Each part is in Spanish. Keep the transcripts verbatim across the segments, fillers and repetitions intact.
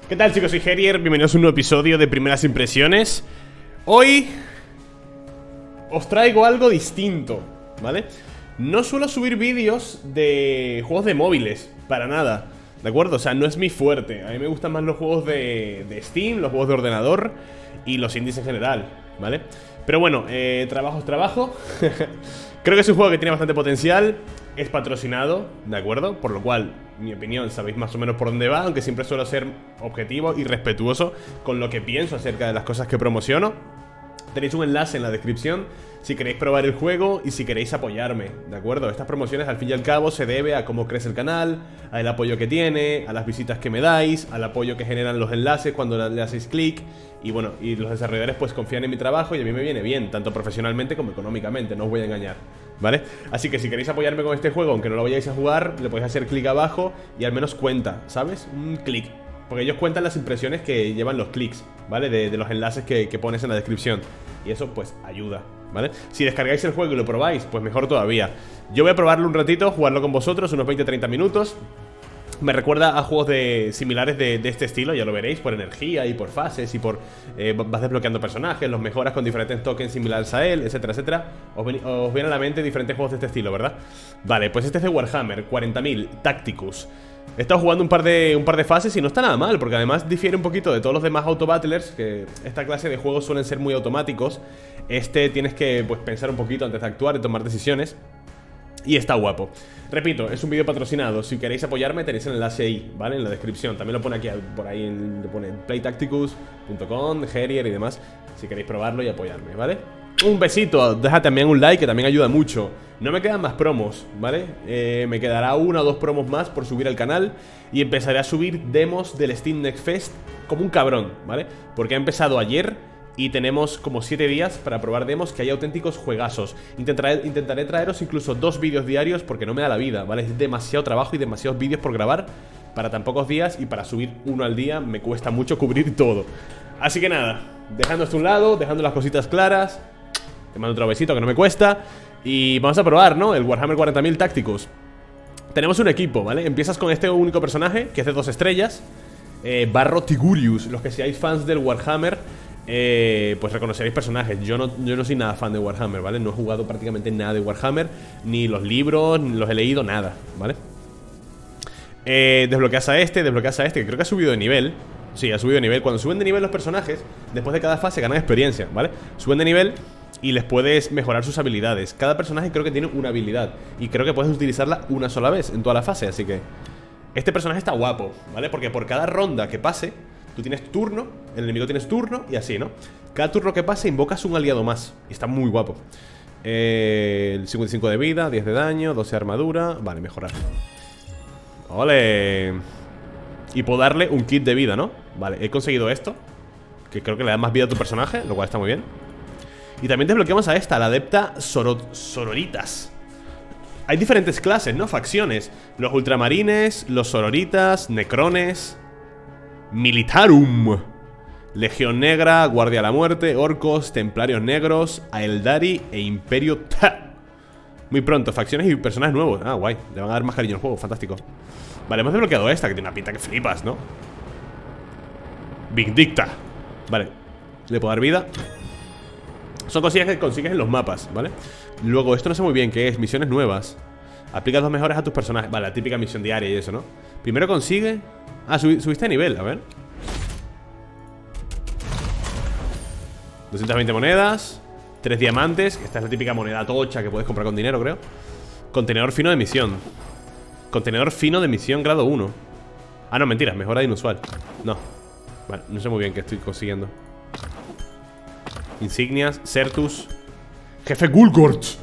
¿Qué tal, chicos? Soy Herier, bienvenidos a un nuevo episodio de Primeras Impresiones. Hoy os traigo algo distinto, ¿vale? No suelo subir vídeos de juegos de móviles, para nada, ¿de acuerdo? O sea, no es mi fuerte. A mí me gustan más los juegos de, de Steam, los juegos de ordenador y los indies en general, ¿vale? Pero bueno, eh, trabajo es trabajo. Creo que es un juego que tiene bastante potencial. Es patrocinado, ¿de acuerdo? Por lo cual, mi opinión, sabéis más o menos por dónde va, aunque siempre suelo ser objetivo y respetuoso con lo que pienso acerca de las cosas que promociono. Tenéis un enlace en la descripción si queréis probar el juego y si queréis apoyarme, ¿de acuerdo? Estas promociones al fin y al cabo se debe a cómo crece el canal, al apoyo que tiene, a las visitas que me dais, al apoyo que generan los enlaces cuando le hacéis clic. Y bueno, y los desarrolladores pues confían en mi trabajo y a mí me viene bien, tanto profesionalmente como económicamente, no os voy a engañar, ¿vale? Así que si queréis apoyarme con este juego, aunque no lo vayáis a jugar, le podéis hacer clic abajo y al menos cuenta, ¿sabes? Un clic. Porque ellos cuentan las impresiones que llevan los clics, ¿vale? De, de los enlaces que, que pones en la descripción. Y eso pues ayuda, ¿vale? Si descargáis el juego y lo probáis, pues mejor todavía. Yo voy a probarlo un ratito, jugarlo con vosotros, unos veinte a treinta minutos. Me recuerda a juegos de, similares de, de este estilo, ya lo veréis, por energía y por fases y por... Eh, vas desbloqueando personajes, los mejoras con diferentes tokens similares a él, etcétera, etcétera. Os, ven, os vienen a la mente diferentes juegos de este estilo, ¿verdad? Vale, pues este es de Warhammer, cuarenta mil, Tacticus. He estado jugando un par, de, un par de fases y no está nada mal, porque además difiere un poquito de todos los demás autobattlers, que esta clase de juegos suelen ser muy automáticos. Este tienes que pues, pensar un poquito antes de actuar y tomar decisiones. Y está guapo. Repito, es un vídeo patrocinado. Si queréis apoyarme tenéis el enlace ahí, ¿vale? En la descripción. También lo pone aquí, por ahí le pone playtacticus punto com, Herier y demás, si queréis probarlo y apoyarme, ¿vale? Un besito, deja también un like que también ayuda mucho. No me quedan más promos, ¿vale? Eh, me quedará una o dos promos más por subir al canal. Y empezaré a subir demos del Steam Next Fest como un cabrón, ¿vale? Porque ha empezado ayer y tenemos como siete días para probar demos que hay auténticos juegazos. Intentaré, intentaré traeros incluso dos vídeos diarios porque no me da la vida, ¿vale? Es demasiado trabajo y demasiados vídeos por grabar para tan pocos días, y para subir uno al día me cuesta mucho cubrir todo. Así que nada, dejando esto a un lado, dejando las cositas claras, te mando otro besito que no me cuesta. Y vamos a probar, ¿no? El Warhammer cuarenta mil Tacticus. Tenemos un equipo, ¿vale? Empiezas con este único personaje que es de dos estrellas, eh, Barro Tigurius. Los que seáis fans del Warhammer Eh, pues reconoceréis personajes. Yo no, yo no soy nada fan de Warhammer, ¿vale? No he jugado prácticamente nada de Warhammer, ni los libros, ni los he leído, nada, ¿vale? Eh, desbloqueas a este, desbloqueas a este, que creo que ha subido de nivel. Sí, ha subido de nivel. Cuando suben de nivel los personajes, después de cada fase ganan experiencia, ¿vale? Suben de nivel y les puedes mejorar sus habilidades. Cada personaje creo que tiene una habilidad y creo que puedes utilizarla una sola vez en toda la fase, así que este personaje está guapo, ¿vale? Porque por cada ronda que pase, tú tienes turno, el enemigo tienes turno y así, ¿no? Cada turno que pase invocas un aliado más. Y está muy guapo. eh, El cincuenta y cinco de vida, diez de daño, doce de armadura. Vale, mejorar. ¡Ole! Y puedo darle un kit de vida, ¿no? Vale, he conseguido esto, que creo que le da más vida a tu personaje, lo cual está muy bien. Y también desbloqueamos a esta, la adepta Soror Sororitas. Hay diferentes clases, ¿no? Facciones. Los ultramarines, los sororitas, necrones, Militarum, Legión Negra, Guardia de la Muerte, Orcos, Templarios Negros, Aeldari e Imperio Ta. Muy pronto, facciones y personajes nuevos. Ah, guay, le van a dar más cariño al juego, fantástico. Vale, hemos desbloqueado esta, que tiene una pinta que flipas, ¿no? Vindicta. Vale, le puedo dar vida. Son cosillas que consigues en los mapas, ¿vale? Luego, esto no sé muy bien qué es, misiones nuevas. Aplica dos mejoras a tus personajes. Vale, la típica misión diaria y eso, ¿no? Primero consigue... Ah, subi subiste de nivel, a ver. doscientas veinte monedas, tres diamantes. Esta es la típica moneda tocha que puedes comprar con dinero, creo. Contenedor fino de misión. Contenedor fino de misión grado uno. Ah, no, mentira, mejora de inusual. No, vale, no sé muy bien qué estoy consiguiendo. Insignias, Certus, Jefe Gulgorch.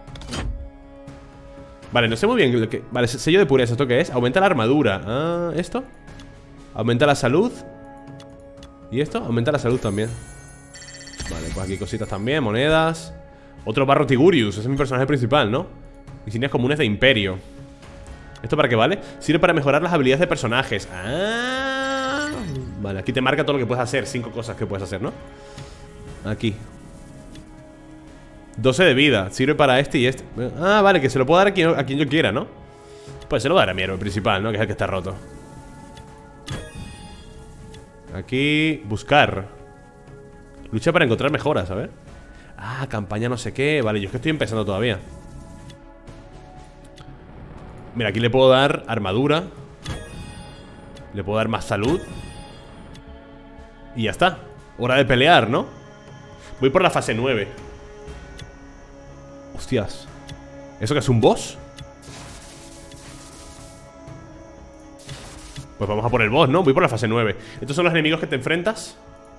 Vale, no sé muy bien lo que... Vale, sello de pureza, ¿esto qué es? Aumenta la armadura. Ah, ¿esto? Aumenta la salud. ¿Y esto? Aumenta la salud también. Vale, pues aquí cositas también, monedas. Otro Barro Tigurius, ese es mi personaje principal, ¿no? Insignias comunes de imperio. ¿Esto para qué vale? Sirve para mejorar las habilidades de personajes. Ah, vale, aquí te marca todo lo que puedes hacer. Cinco cosas que puedes hacer, ¿no? Aquí doce de vida, sirve para este y este. Ah, vale, que se lo puedo dar a quien, a quien yo quiera, ¿no? Pues se lo daré a mi héroe principal, ¿no? Que es el que está roto. Aquí, buscar. Lucha para encontrar mejoras, a ver. Ah, campaña no sé qué. Vale, yo es que estoy empezando todavía. Mira, aquí le puedo dar armadura. Le puedo dar más salud. Y ya está. Hora de pelear, ¿no? Voy por la fase nueve. Hostias. ¿Eso qué es un boss? Pues vamos a por el boss, ¿no? Voy por la fase nueve. Estos son los enemigos que te enfrentas.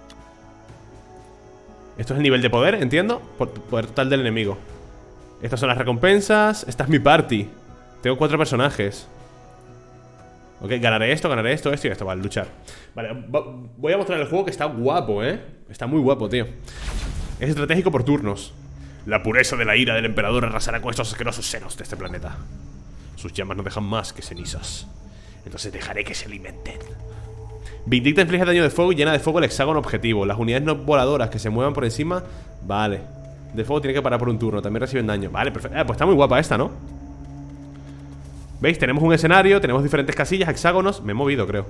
Esto es el nivel de poder, entiendo. Poder total del enemigo. Estas son las recompensas. Esta es mi party. Tengo cuatro personajes. Ok, ganaré esto, ganaré esto, esto y esto. Vale, luchar. Vale, voy a mostrar el juego que está guapo, ¿eh? Está muy guapo, tío. Es estratégico por turnos. La pureza de la ira del emperador arrasará con estos asquerosos senos de este planeta. Sus llamas no dejan más que cenizas. Entonces dejaré que se alimenten. Vindicta inflige daño de fuego y llena de fuego el hexágono objetivo. Las unidades no voladoras que se muevan por encima. Vale. De fuego tiene que parar por un turno. También reciben daño. Vale, perfecto. Eh, pues está muy guapa esta, ¿no? ¿Veis? Tenemos un escenario, tenemos diferentes casillas, hexágonos. Me he movido, creo.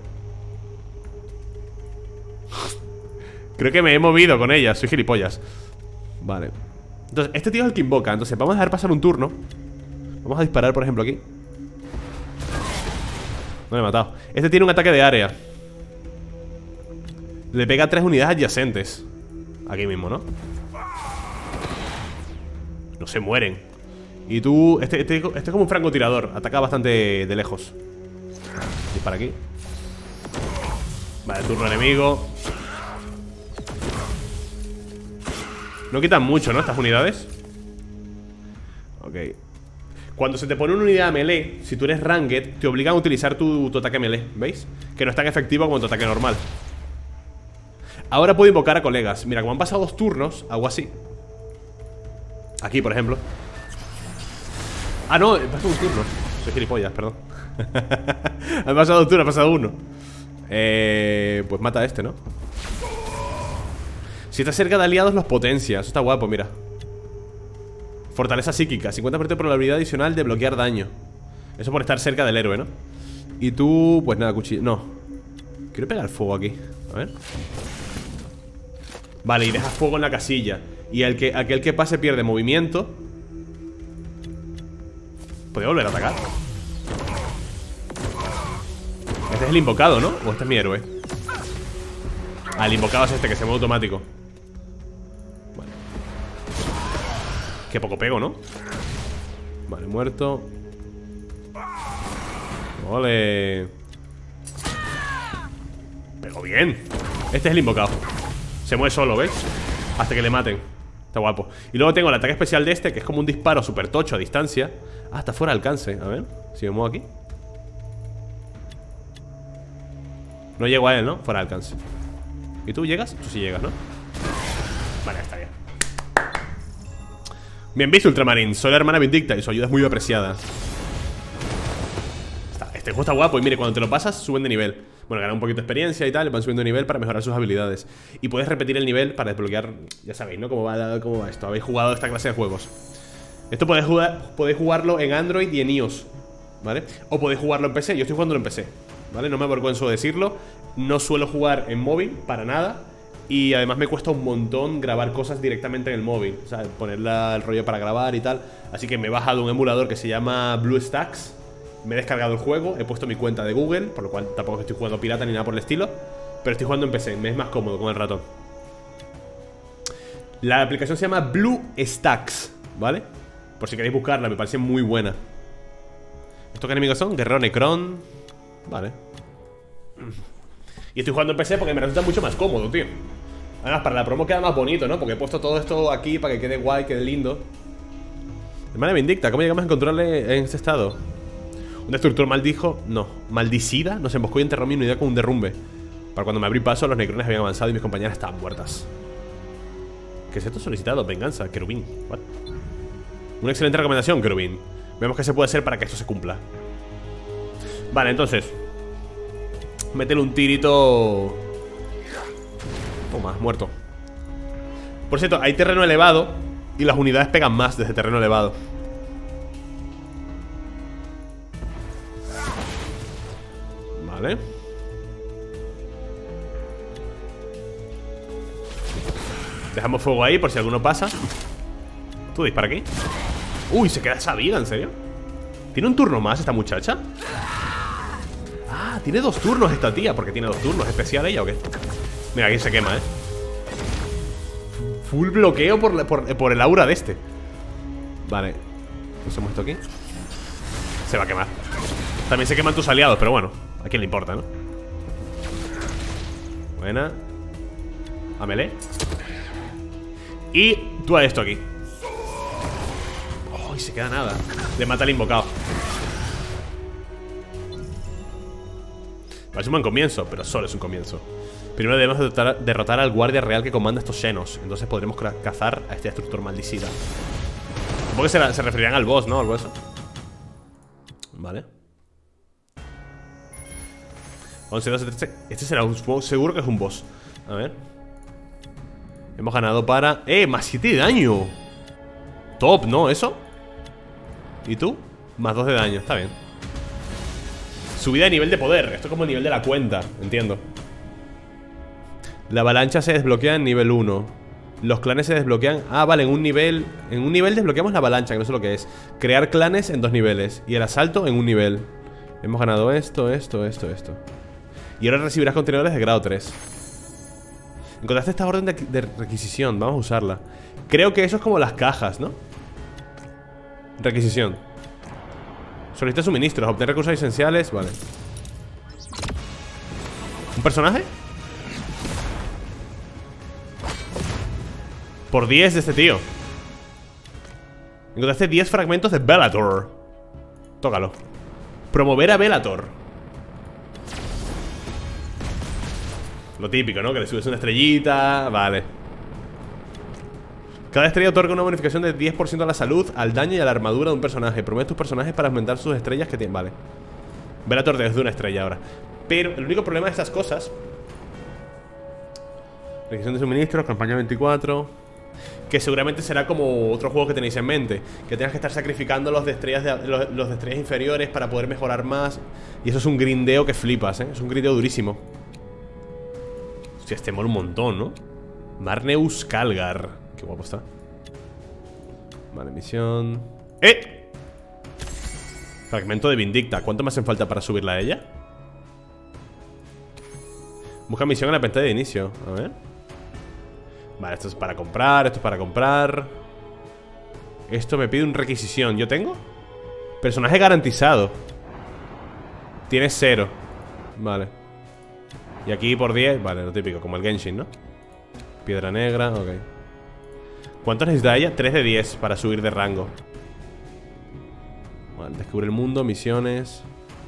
Creo que me he movido con ellas. Soy gilipollas. Vale. Entonces, este tío es el que invoca. Entonces, vamos a dejar pasar un turno. Vamos a disparar, por ejemplo, aquí. No le he matado. Este tiene un ataque de área. Le pega a tres unidades adyacentes. Aquí mismo, ¿no? No se mueren. Y tú... Este, este, este es como un francotirador. Ataca bastante de lejos. Dispara aquí. Vale, turno enemigo. No quitan mucho, ¿no? Estas unidades. Ok. Cuando se te pone una unidad melee, si tú eres ranked, te obligan a utilizar tu, tu ataque melee. ¿Veis? Que no es tan efectivo como tu ataque normal. Ahora puedo invocar a colegas. Mira, como han pasado dos turnos, hago así. Aquí, por ejemplo. Ah, no, he pasado un turno. Soy gilipollas, perdón. Han pasado dos turnos, ha pasado uno. Eh, pues mata a este, ¿no? Si está cerca de aliados, los potencia. Eso está guapo, mira. Fortaleza psíquica, cincuenta por ciento de probabilidad adicional de bloquear daño. Eso por estar cerca del héroe, ¿no? Y tú, pues nada, cuchillo. No. Quiero pegar fuego aquí. A ver. Vale, y dejas fuego en la casilla. Y el que, aquel que pase pierde movimiento. ¿Puede volver a atacar? Este es el invocado, ¿no? O este es mi héroe. Ah, el invocado es este, que se mueve automático. Vale. Qué poco pego, ¿no? Vale, muerto. Ole. Pegó bien. Este es el invocado. Se mueve solo, ¿ves? Hasta que le maten. Está guapo. Y luego tengo el ataque especial de este, que es como un disparo súper tocho a distancia. Ah, está fuera de alcance. A ver, si me muevo aquí. No llego a él, ¿no? Fuera de alcance. ¿Y tú llegas? Tú sí llegas, ¿no? Vale, está bien. Bien visto, Ultramarín. Soy la hermana Vindicta y su ayuda es muy apreciada. Está, este juego está guapo. Y mire, cuando te lo pasas, suben de nivel. Bueno, ganan un poquito de experiencia y tal. Van subiendo de nivel para mejorar sus habilidades. Y puedes repetir el nivel para desbloquear. Ya sabéis, ¿no? Cómo va, cómo va esto. Habéis jugado esta clase de juegos. Esto podéis, jugar, podéis jugarlo en Android y en iOS, ¿vale? O podéis jugarlo en P C. Yo estoy jugándolo en P C, ¿vale? No me avergüenzo de decirlo. No suelo jugar en móvil, para nada. Y además me cuesta un montón grabar cosas directamente en el móvil. O sea, poner el rollo para grabar y tal. Así que me he bajado un emulador que se llama BlueStacks. Me he descargado el juego, he puesto mi cuenta de Google, por lo cual tampoco estoy jugando pirata ni nada por el estilo. Pero estoy jugando en P C, me es más cómodo con el ratón. La aplicación se llama BlueStacks, ¿vale? Por si queréis buscarla, me parece muy buena. ¿Estos qué enemigos son? Guerrero Necron. Vale. Y estoy jugando en P C porque me resulta mucho más cómodo, tío. Además, para la promo queda más bonito, ¿no? Porque he puesto todo esto aquí para que quede guay, quede lindo. Hermana Vindicta, ¿cómo llegamos a encontrarle en este estado? Un destructor maldijo, no, maldicida nos emboscó y enterró mi unidad con un derrumbe. Para cuando me abrí paso, los necrones habían avanzado y mis compañeras estaban muertas. ¿Qué es esto solicitado? Venganza, querubín. What? Una excelente recomendación, querubín. Vemos qué se puede hacer para que esto se cumpla. Vale, entonces métele un tirito. Toma, muerto. Por cierto, hay terreno elevado y las unidades pegan más desde terreno elevado. Vale. Dejamos fuego ahí por si alguno pasa. Tú dispara aquí. Uy, se queda esa vida, ¿en serio? ¿Tiene un turno más esta muchacha? Ah, tiene dos turnos esta tía. ¿Por qué tiene dos turnos? ¿Es especial ella o qué? Mira, aquí se quema, ¿eh? Full bloqueo por, la, por, por el aura de este. Vale. Usamos esto aquí. Se va a quemar. También se queman tus aliados, pero bueno, a quién le importa, ¿no? Buena. A melee. Y tú a esto aquí. Oh, y se queda nada. Le mata al invocado. Parece un buen comienzo, pero solo es un comienzo. Primero debemos derrotar, derrotar al guardia real que comanda estos Xenos. Entonces podremos cazar a este destructor maldicida. Supongo que se, se referirán al boss, ¿no? Algo eso. Vale. once, doce, trece. Este será un, seguro que es un boss. A ver. Hemos ganado para... ¡Eh! Más siete de daño. Top, ¿no? ¿Eso? ¿Y tú? Más dos de daño, está bien. Subida de nivel de poder. Esto es como el nivel de la cuenta, entiendo. La avalancha se desbloquea en nivel uno. Los clanes se desbloquean... Ah, vale, en un nivel... En un nivel desbloqueamos la avalancha, que no sé lo que es. Crear clanes en dos niveles. Y el asalto en un nivel. Hemos ganado esto, esto, esto, esto. Y ahora recibirás contenedores de grado tres. Encontraste esta orden de, de requisición. Vamos a usarla. Creo que eso es como las cajas, ¿no? Requisición. Solicita suministros. Obtener recursos esenciales. Vale. ¿Un personaje? Por diez de este tío. Encontraste diez fragmentos de Bellator. Tócalo. Promover a Bellator. Lo típico, ¿no? Que le subes una estrellita. Vale. Cada estrella otorga una bonificación de diez por ciento a la salud, al daño y a la armadura de un personaje. Promueve tus personajes para aumentar sus estrellas que tienen. Vale. Bellator desde una estrella ahora. Pero el único problema de estas cosas... Requisición de suministros, campaña veinticuatro... Que seguramente será como otro juego que tenéis en mente. Que tengas que estar sacrificando los de estrellas de, los, los de estrellas inferiores para poder mejorar más. Y eso es un grindeo que flipas, ¿eh? Es un grindeo durísimo. Hostia, este mola un montón, ¿no? Marneus Calgar. Qué guapo está. Vale, misión. ¡Eh! Fragmento de Vindicta. ¿Cuánto me hacen falta para subirla a ella? Busca misión en la pantalla de inicio. A ver. Vale, esto es para comprar, esto es para comprar. Esto me pide una requisición. ¿Yo tengo? Personaje garantizado. Tiene cero. Vale. Y aquí por diez, vale, lo típico, como el Genshin, ¿no? Piedra negra, ok. ¿Cuánto necesita ella? tres de diez para subir de rango. Vale, descubre el mundo, misiones.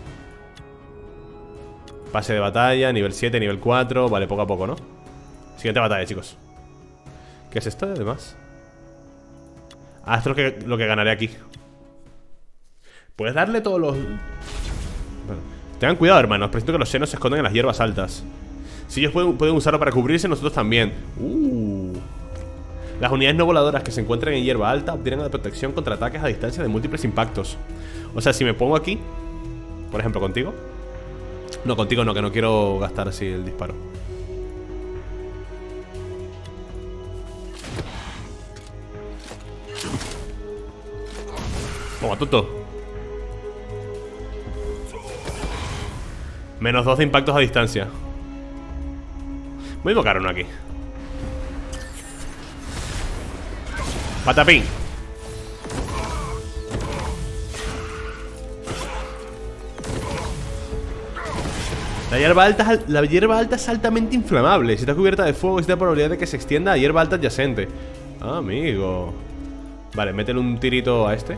Pase de batalla, nivel siete, nivel cuatro. Vale, poco a poco, ¿no? Siguiente batalla, chicos. ¿Qué es esto, además? Ah, esto es lo que, lo que ganaré aquí. Puedes darle todos los... Bueno, tengan cuidado, hermanos. Presiento que los Xenos se esconden en las hierbas altas. Si ellos pueden, pueden usarlo para cubrirse, nosotros también. Uh. Las unidades no voladoras que se encuentran en hierba alta obtienen la protección contra ataques a distancia de múltiples impactos. O sea, si me pongo aquí, por ejemplo, contigo. No, contigo no, que no quiero gastar así el disparo. Toma, tuto. Menos dos de impactos a distancia. Voy a invocar uno aquí. Patapín. La hierba alta, la hierba alta es altamente inflamable. Si está cubierta de fuego, existe la probabilidad de que se extienda a hierba alta adyacente. Ah, amigo. Vale, métele un tirito a este.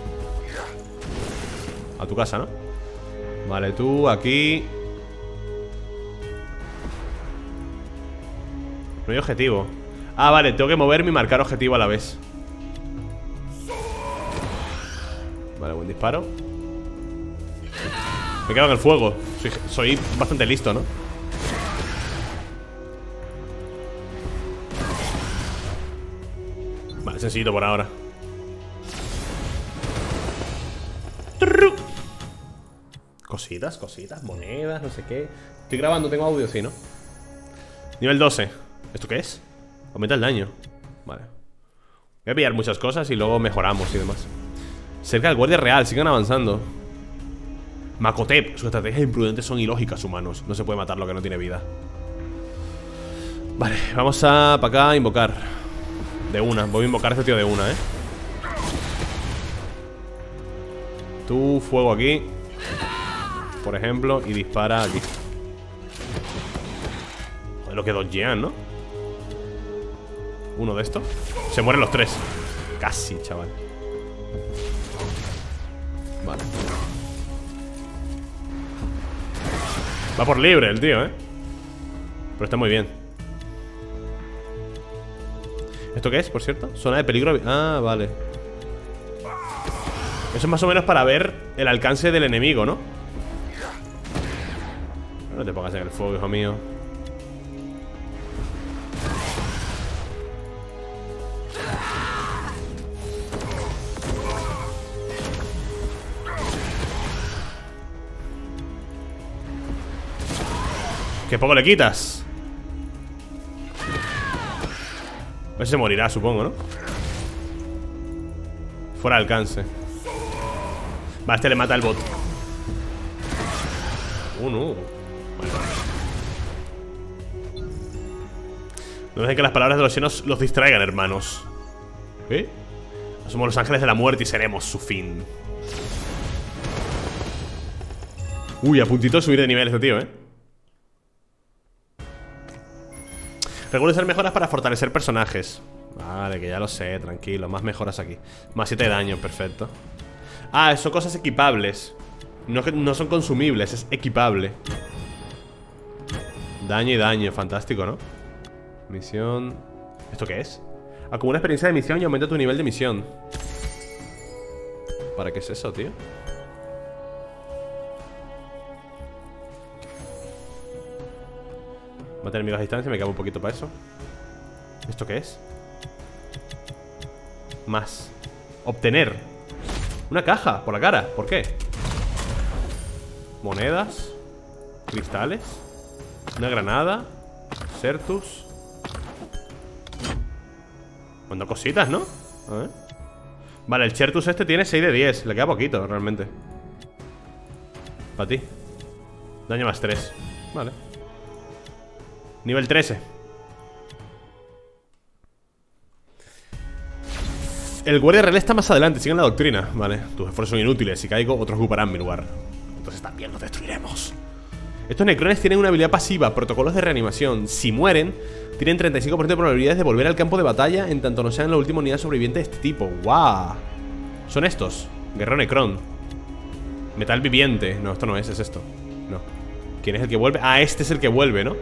A tu casa, ¿no? Vale, tú aquí. No hay objetivo. Ah, vale, tengo que moverme y marcar objetivo a la vez. Vale, buen disparo. Me quedo en el fuego. Soy, soy bastante listo, ¿no? Vale, sencillito por ahora. Cositas, cositas, monedas, no sé qué. Estoy grabando, tengo audio, sí, ¿no? Nivel doce. ¿Esto qué es? Aumenta el daño. Vale. Voy a pillar muchas cosas y luego mejoramos y demás. Cerca del guardia real, sigan avanzando. Makotep, sus estrategias imprudentes son ilógicas, humanos. No se puede matar lo que no tiene vida. Vale, vamos a para acá a invocar. De una, voy a invocar a este tío de una, eh. Tú, fuego aquí, por ejemplo, y dispara aquí. Joder, lo que dodgean, ¿no? Uno de estos. Se mueren los tres. Casi, chaval. Vale. Va por libre el tío, ¿eh? Pero está muy bien. ¿Esto qué es, por cierto? Zona de peligro. Ah, vale. Eso es más o menos para ver el alcance del enemigo, ¿no? No te pongas en el fuego, hijo mío. Que poco le quitas. Ese se morirá, supongo, ¿no? Fuera de alcance. Vale, este le mata el bot. Uh, no. Vale. No dejen que las palabras de los llenos los distraigan, hermanos. ¿Eh? Somos los ángeles de la muerte y seremos su fin. Uy, a puntito de subir de nivel este tío, ¿eh? Recuerda hacer mejoras para fortalecer personajes. Vale, que ya lo sé, tranquilo. Más mejoras aquí. Más siete de daño, perfecto. Ah, son cosas equipables. No, no son consumibles, es equipable. Daño y daño, fantástico, ¿no? Misión... ¿Esto qué es? Acumula experiencia de misión y aumenta tu nivel de misión. ¿Para qué es eso, tío? Mata enemigos a distancia, me cago un poquito para eso. ¿Esto qué es? Más. Obtener. Una caja, por la cara, ¿por qué? Monedas. Cristales. Una granada. Certus. Cuando cositas, ¿no? A ver. Vale, el Certus este tiene seis de diez. Le queda poquito, realmente. Para ti. Daño más tres. Vale. Nivel trece. El guardia real está más adelante, sigan la doctrina. Vale, tus esfuerzos son inútiles. Si caigo, otros ocuparán mi lugar. Entonces también los destruiremos. Estos necrones tienen una habilidad pasiva, protocolos de reanimación. Si mueren, tienen treinta y cinco por ciento de probabilidades de volver al campo de batalla en tanto no sean la última unidad sobreviviente de este tipo. ¡Guau! Son estos. Guerrero Necron. Metal viviente. No, esto no es, es esto. No. ¿Quién es el que vuelve? Ah, este es el que vuelve, ¿no?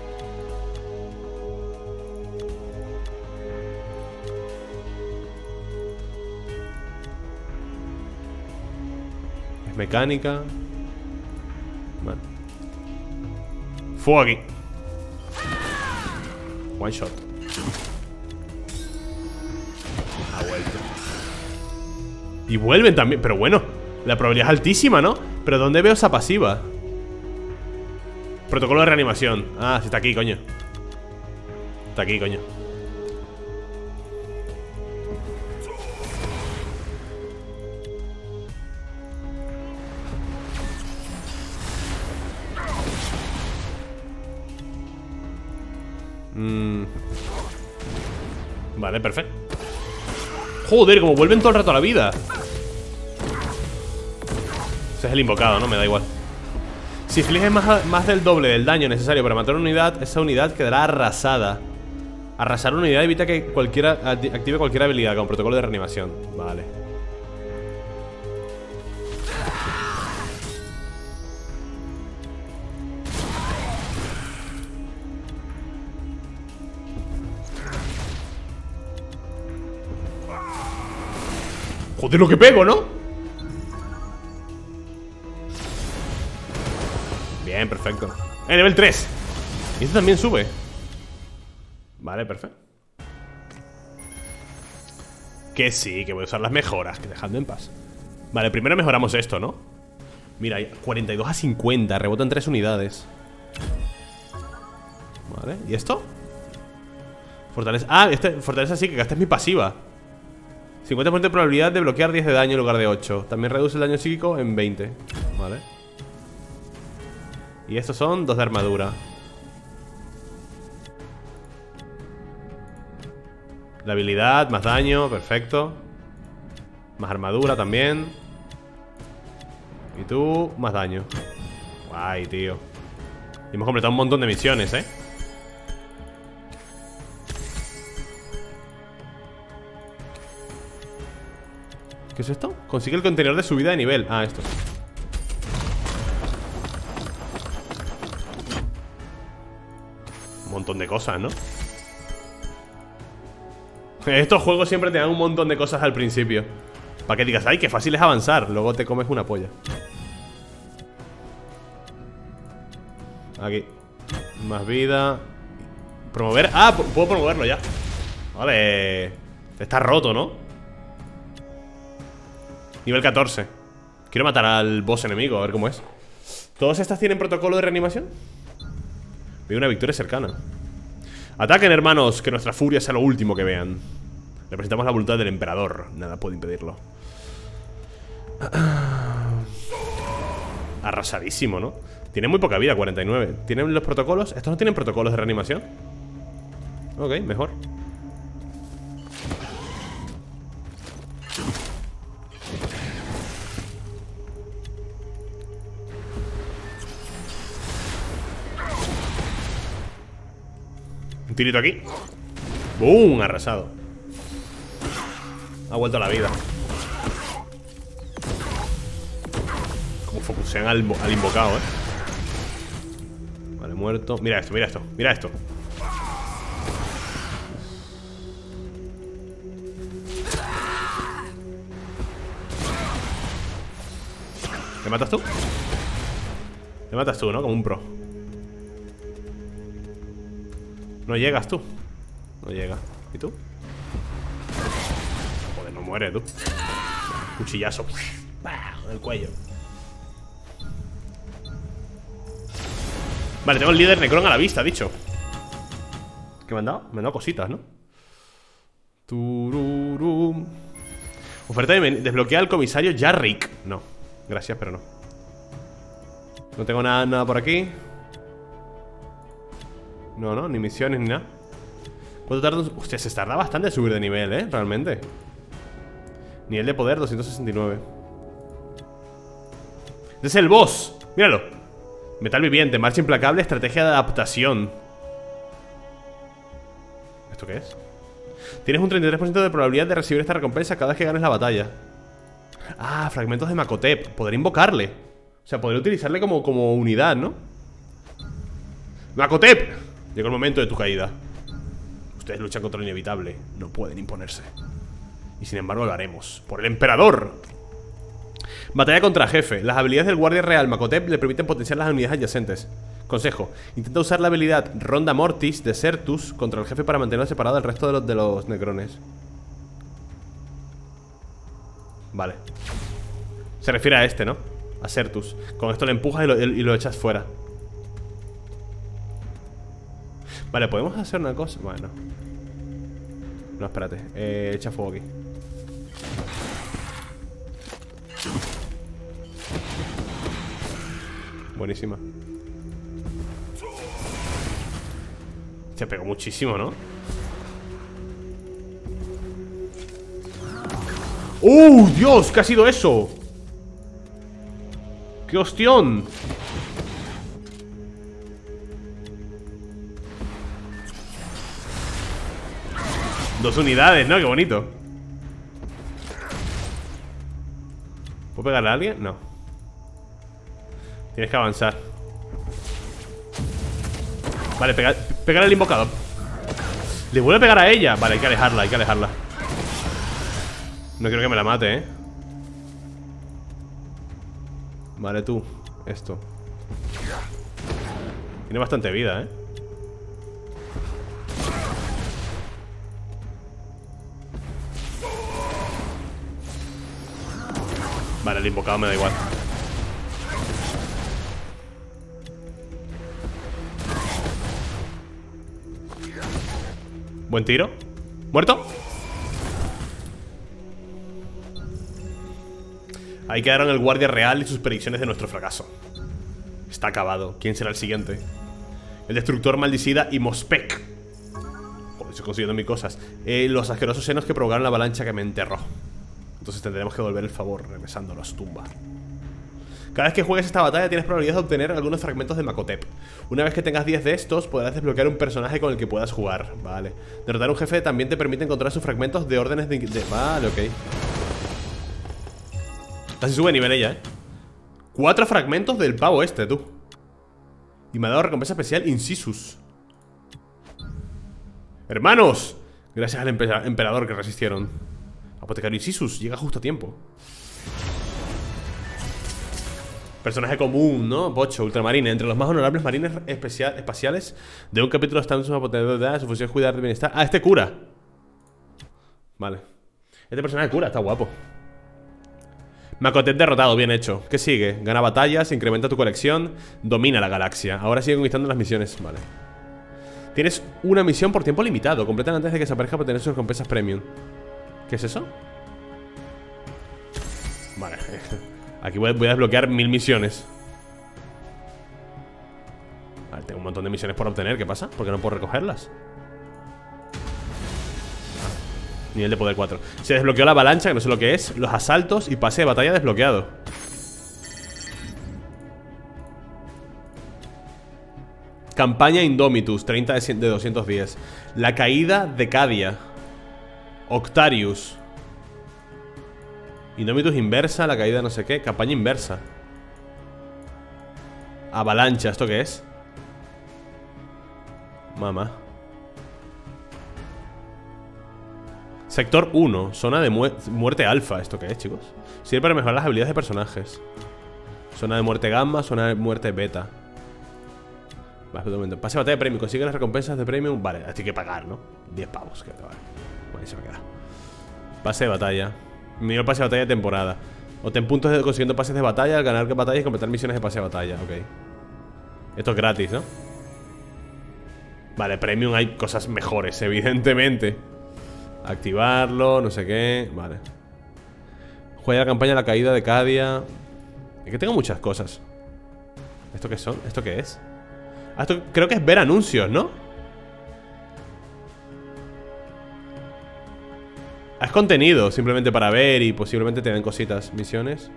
Es mecánica. Vale. Fuego aquí. One shot. Ha vuelto. Y vuelven también, pero bueno, la probabilidad es altísima, ¿no? Pero ¿dónde veo esa pasiva? Protocolo de reanimación. Ah, sí, está aquí, coño. Está aquí, coño. Mm. Vale, perfecto. Joder, como vuelven todo el rato a la vida. Ese es el invocado, ¿no? Me da igual. Si infliges más, más del doble del daño necesario para matar una unidad, esa unidad quedará arrasada. Arrasar una unidad evita que cualquiera active cualquier habilidad con protocolo de reanimación. Vale. Joder, lo que pego, ¿no? Bien, perfecto. En nivel tres. Y este también sube. Vale, perfecto. Que sí, que voy a usar las mejoras. Que dejadme en paz. Vale, primero mejoramos esto, ¿no? Mira, cuarenta y dos a cincuenta. Rebotan tres unidades. Vale, ¿y esto? Fortaleza. Ah, este, fortaleza sí, que esta es mi pasiva. cincuenta por ciento de probabilidad de bloquear diez de daño en lugar de ocho. También reduce el daño psíquico en veinte. Vale. Y estos son dos de armadura. La habilidad, más daño, perfecto. Más armadura también. Y tú, más daño. Guay, tío. Y hemos completado un montón de misiones, ¿eh? ¿Qué es esto? Consigue el contenedor de subida de nivel. Ah, esto. Un montón de cosas, ¿no? Estos juegos siempre te dan un montón de cosas al principio, para que digas, ay, qué fácil es avanzar. Luego te comes una polla. Aquí. Más vida. Promover. Ah, puedo promoverlo ya. Vale. Está roto, ¿no? Nivel catorce. Quiero matar al boss enemigo, a ver cómo es. ¿Todas estas tienen protocolo de reanimación? Veo una victoria cercana. Ataquen, hermanos, que nuestra furia sea lo último que vean. Representamos la voluntad del emperador. Nada puede impedirlo. Arrasadísimo, ¿no? Tiene muy poca vida, cuarenta y nueve. ¿Tienen los protocolos? ¿Estos no tienen protocolos de reanimación? Ok, mejor. Un tirito aquí. ¡Bum! Arrasado. Ha vuelto a la vida. Como focusean al, al invocado, eh. Vale, muerto. Mira esto, mira esto, mira esto. ¿Te matas tú? Te matas tú, ¿no? Como un pro. No llegas tú. No llega. ¿Y tú? Joder, no muere tú. Cuchillazo. En el cuello. Vale, tengo el líder Necron a la vista, dicho. ¿Qué me han dado? Me han dado cositas, ¿no? Tururum. Oferta de desbloquea al comisario Jarrick. No, gracias, pero no. No tengo nada, nada por aquí. No, no, ni misiones ni nada. ¿Cuánto tarda? Hostia, se tarda bastante en subir de nivel, ¿eh? Realmente. Nivel de poder doscientos sesenta y nueve. Este es el boss. Míralo. Metal viviente, marcha implacable, estrategia de adaptación. ¿Esto qué es? Tienes un treinta y tres por ciento de probabilidad de recibir esta recompensa cada vez que ganes la batalla. Ah, fragmentos de Makotep. Podré invocarle. O sea, podré utilizarle como, como unidad, ¿no? ¡Makotep! Llegó el momento de tu caída. Ustedes luchan contra lo inevitable. No pueden imponerse. Y sin embargo lo haremos. ¡Por el emperador! Batalla contra jefe. Las habilidades del guardia real Makotep le permiten potenciar las unidades adyacentes. Consejo: intenta usar la habilidad Ronda Mortis de Certus contra el jefe para mantenerlo separado del resto de los, de los necrones. Vale. Se refiere a este, ¿no? A Certus. Con esto le empujas y lo, y lo echas fuera. Vale, podemos hacer una cosa. Bueno. No, espérate. Eh, echa fuego aquí. Buenísima. Se pegó muchísimo, ¿no? ¡Uh, Dios! ¿Qué ha sido eso? ¡Qué hostión! Dos unidades, ¿no? Qué bonito. ¿Puedo pegarle a alguien? No. Tienes que avanzar. Vale, pega, pegar al invocador. Le vuelve a pegar a ella. Vale, hay que alejarla, hay que alejarla. No quiero que me la mate, ¿eh? Vale, tú. Esto. Tiene bastante vida, ¿eh? Vale, el invocado me da igual. Buen tiro. ¿Muerto? Ahí quedaron el guardia real y sus predicciones de nuestro fracaso. Está acabado. ¿Quién será el siguiente? El destructor maldicida y Mospec. Joder, estoy consiguiendo mil cosas. eh, Los asquerosos senos que provocaron la avalancha que me enterró. Entonces tendremos que devolver el favor regresándonos tumba. Cada vez que juegues esta batalla tienes probabilidad de obtener algunos fragmentos de Makotep. Una vez que tengas diez de estos, podrás desbloquear un personaje con el que puedas jugar. Vale. Derrotar a un jefe también te permite encontrar sus fragmentos de órdenes de... de... Vale, ok. Casi sube nivel ella, eh. Cuatro fragmentos del pavo este, tú. Y me ha dado recompensa especial Incisus. ¡Hermanos! Gracias al emperador que resistieron. Apotecario Incisus, llega justo a tiempo. Personaje común, ¿no? Bocho, ultramarine. Entre los más honorables marines especial, espaciales de un capítulo están sus apotecados. Su función es cuidar del bienestar. Ah, este cura. Vale. Este personaje cura, está guapo. Makotep derrotado, bien hecho. ¿Qué sigue? Gana batallas, incrementa tu colección, domina la galaxia. Ahora sigue conquistando las misiones. Vale. Tienes una misión por tiempo limitado. Completan antes de que se aparezca para tener sus recompensas premium. ¿Qué es eso? Vale. Aquí voy a desbloquear mil misiones. Vale, tengo un montón de misiones por obtener. ¿Qué pasa? ¿Por qué no puedo recogerlas? Nivel de poder cuatro. Se desbloqueó la avalancha, que no sé lo que es. Los asaltos y pase de batalla desbloqueado. Campaña Indomitus, treinta de doscientos diez. La caída de Cadia. Octarius. Indomitus inversa, la caída no sé qué. Campaña inversa. Avalancha, ¿esto qué es? Mamá. Sector uno, zona de mu muerte alfa. ¿Esto qué es, chicos? Sirve para mejorar las habilidades de personajes. Zona de muerte gamma, zona de muerte beta. Vale, un momento. Pase de batalla de premium, consigue las recompensas de premium. Vale, hay que pagar, ¿no? diez pavos, que vale. Vale, se me queda. Pase de batalla. Mejor pase de batalla de temporada. Obtén puntos de consiguiendo pases de batalla al ganar batallas y completar misiones de pase de batalla. Ok. Esto es gratis, ¿no? Vale, premium hay cosas mejores, evidentemente. Activarlo, no sé qué. Vale. Juega la campaña La caída de Cadia. Es que tengo muchas cosas. ¿Esto qué son? ¿Esto qué es? Ah, esto creo que es ver anuncios, ¿no? Ah, es contenido, simplemente para ver y posiblemente te den cositas. Misiones.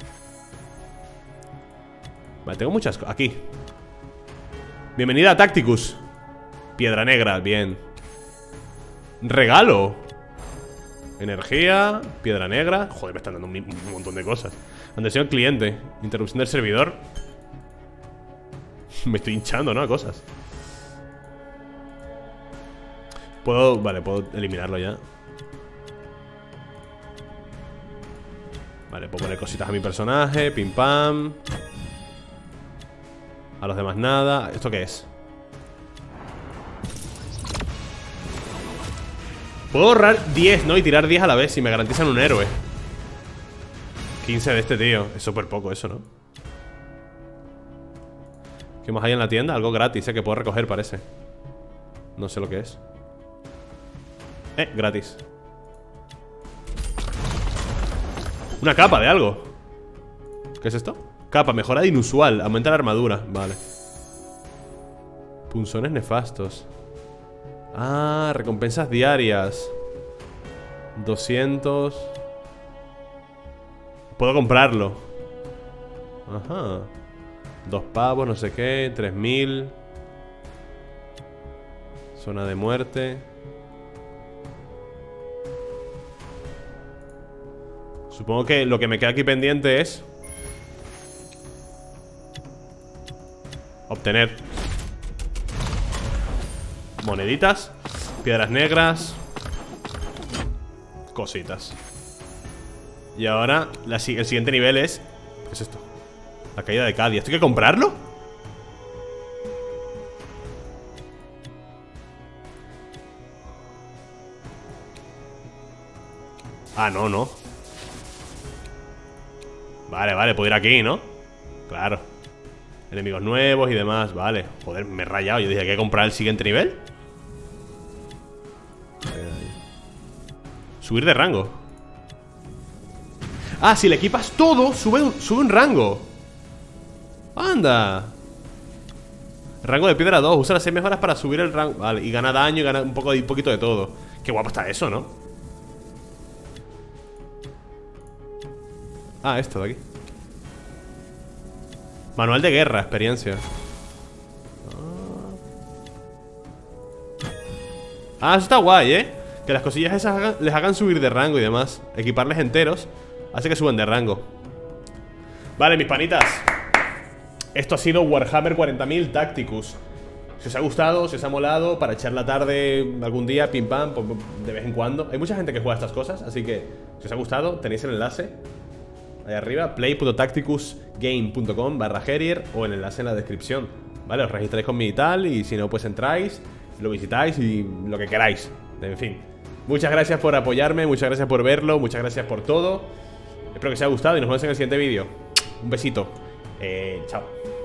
Vale, tengo muchas cosas. Aquí. Bienvenida a Tacticus. Piedra negra, bien. Regalo. Energía. Piedra negra. Joder, me están dando un, un montón de cosas. Atención al cliente. Interrupción del servidor. Me estoy hinchando, ¿no? A cosas. Puedo... Vale, puedo eliminarlo ya. Vale, puedo poner cositas a mi personaje. Pim pam. A los demás nada. ¿Esto qué es? Puedo ahorrar diez, ¿no? Y tirar diez a la vez y me garantizan un héroe. quince de este tío. Es súper poco eso, ¿no? ¿Qué más hay en la tienda? Algo gratis, ¿eh? Que puedo recoger, parece. No sé lo que es. Eh, gratis. Una capa de algo. ¿Qué es esto? Capa, mejora de inusual. Aumenta la armadura, vale. Punzones nefastos. Ah, recompensas diarias. doscientos. Puedo comprarlo. Ajá. Dos pavos, no sé qué. Tres mil. Zona de muerte. Supongo que lo que me queda aquí pendiente es obtener moneditas, piedras negras, cositas. Y ahora la, el siguiente nivel es... ¿Qué es esto? La caída de Cadia. ¿Esto hay que comprarlo? Ah, no, no. Vale, vale, puedo ir aquí, ¿no? Claro. Enemigos nuevos y demás, vale. Joder, me he rayado. Yo dije, ¿hay que comprar el siguiente nivel? Subir de rango. Ah, si le equipas todo, sube un, sube un rango. Anda. Rango de piedra dos. Usa las seis mejoras para subir el rango. Vale, y gana daño y gana un, poco, un poquito de todo. Qué guapo está eso, ¿no? Ah, esto de aquí. Manual de guerra, experiencia. Ah, eso está guay, ¿eh? Que las cosillas esas hagan, les hagan subir de rango y demás. Equiparles enteros hace que suban de rango. Vale, mis panitas, esto ha sido Warhammer cuarenta mil Tacticus. Si os ha gustado, si os ha molado, para echar la tarde algún día, pim pam, de vez en cuando. Hay mucha gente que juega estas cosas, así que si os ha gustado, tenéis el enlace ahí arriba, play punto tacticus game punto com barra Herier, o el enlace en la descripción. Vale, os registráis conmigo y tal, y si no, pues entráis, lo visitáis y lo que queráis. En fin, muchas gracias por apoyarme, muchas gracias por verlo, muchas gracias por todo. Espero que os haya gustado y nos vemos en el siguiente vídeo. Un besito. Eh, chao.